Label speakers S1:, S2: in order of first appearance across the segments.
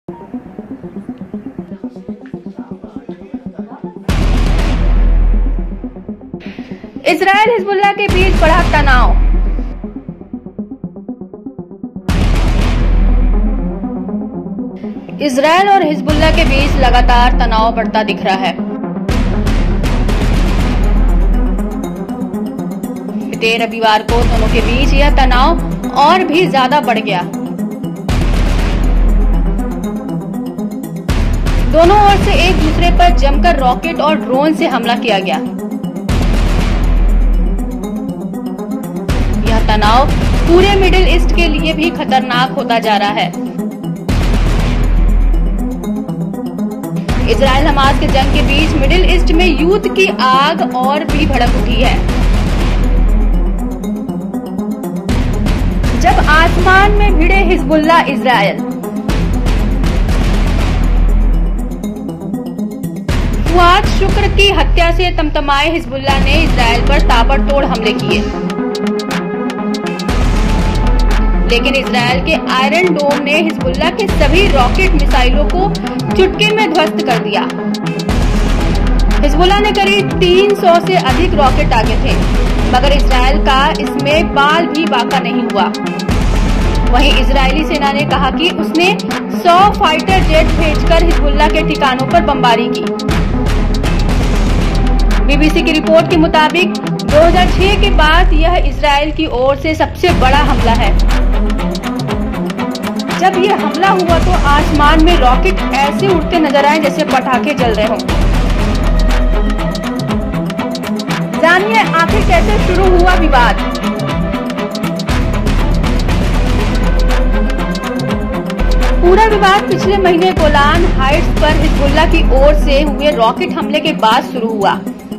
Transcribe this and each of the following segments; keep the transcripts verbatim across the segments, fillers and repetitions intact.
S1: Israel Hezbollah के बीच बढ़ा तनाव। इजराइल और हिजबुल्लाह के बीच लगातार तनाव बढ़ता दिख रहा है। बीते रविवार को दोनों के बीच यह तनाव और भी ज्यादा बढ़ गया। दोनों ओर से एक दूसरे पर जमकर रॉकेट और ड्रोन से हमला किया गया। यह तनाव पूरे मिडिल ईस्ट के लिए भी खतरनाक होता जा रहा है। इजराइल हमास के जंग के बीच मिडिल ईस्ट में युद्ध की आग और भी भड़क उठी है। जब आसमान में भिड़े हिजबुल्लाह इजराइल, फुआद शुक्र की हत्या से तमतमाए हिजबुल्लाह ने इजराइल पर ताबड़तोड़ हमले किए, लेकिन इजराइल के आयरन डोम ने हिजबुल्लाह के सभी रॉकेट मिसाइलों को चुटकी में ध्वस्त कर दिया। हिजबुल्लाह ने करीब तीन सौ से अधिक रॉकेट दागे थे, मगर इजराइल का इसमें बाल भी बाका नहीं हुआ। वहीं इजरायली सेना ने कहा कि उसने सौ फाइटर जेट भेजकर हिजबुल्लाह के ठिकानों पर बमबारी की। बीबीसी की रिपोर्ट के मुताबिक दो हज़ार छह के बाद यह इजराइल की ओर से सबसे बड़ा हमला है। जब यह हमला हुआ तो आसमान में रॉकेट ऐसे उड़ते नजर आए जैसे पटाखे जल रहे हों। जानिए आखिर कैसे शुरू हुआ विवाद। पूरा विवाद पिछले महीने गोलान हाइट्स पर हिजबुल्लाह की ओर से हुए रॉकेट हमले के बाद शुरू हुआ।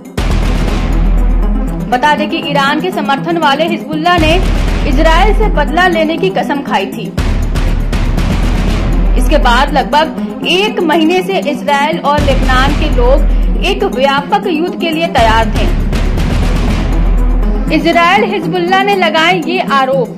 S1: बता दें कि ईरान के समर्थन वाले हिजबुल्लाह ने इजराइल से बदला लेने की कसम खाई थी। इसके बाद लगभग एक महीने से इजराइल और लेबनान के लोग एक व्यापक युद्ध के लिए तैयार थे। इजराइल हिजबुल्लाह ने लगाए ये आरोप।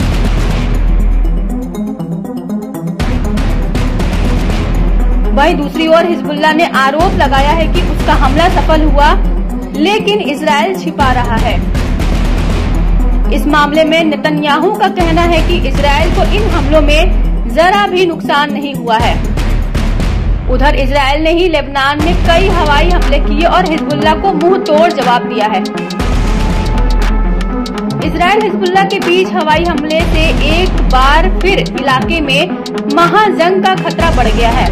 S1: वहीं दूसरी ओर हिजबुल्लाह ने आरोप लगाया है कि उसका हमला सफल हुआ, लेकिन इजराइल छिपा रहा है। इस मामले में नेतन्याहू का कहना है कि इजराइल को इन हमलों में जरा भी नुकसान नहीं हुआ है। उधर इजराइल ने ही लेबनान में कई हवाई हमले किए और हिजबुल्लाह को मुंह तोड़ जवाब दिया है। इजराइल हिजबुल्लाह के बीच हवाई हमले से एक बार फिर इलाके में महाजंग का खतरा बढ़ गया है।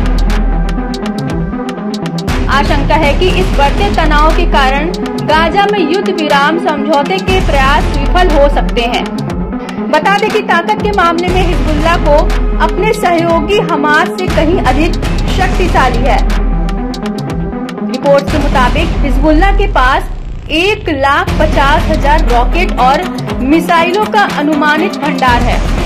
S1: आशंका है कि इस बढ़ते तनाव के कारण गाजा में युद्ध विराम समझौते के प्रयास विफल हो सकते हैं। बता दें कि ताकत के मामले में हिजबुल्लाह को अपने सहयोगी हमास से कहीं अधिक शक्तिशाली है। रिपोर्ट के मुताबिक हिजबुल्लाह के पास एक लाख पचास हजार रॉकेट और मिसाइलों का अनुमानित भंडार है।